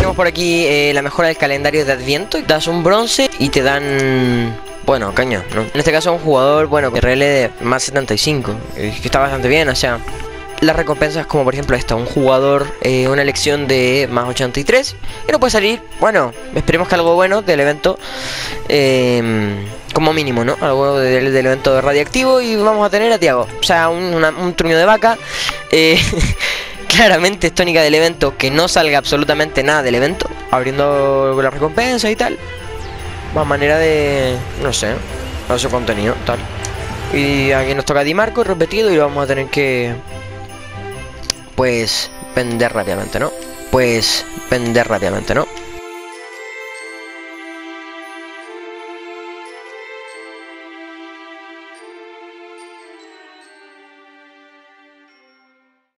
tenemos por aquí la mejora del calendario de Adviento. Das un bronce y te dan... Bueno, caño, ¿no? En este caso un jugador, bueno, con RL de más 75, que está bastante bien, o sea... Las recompensas como por ejemplo esta, un jugador, una elección de más 83. Y no puede salir, bueno, esperemos que algo bueno del evento, como mínimo, ¿no? Algo del evento de radiactivo. Y vamos a tener a Tiago, o sea, un truño de vaca. Claramente es tónica del evento que no salga absolutamente nada del evento, abriendo la recompensa y tal. Más manera de, no sé, hacer su contenido, tal. Y aquí nos toca Di Marco repetido y lo vamos a tener que... Pues vender rápidamente, ¿no?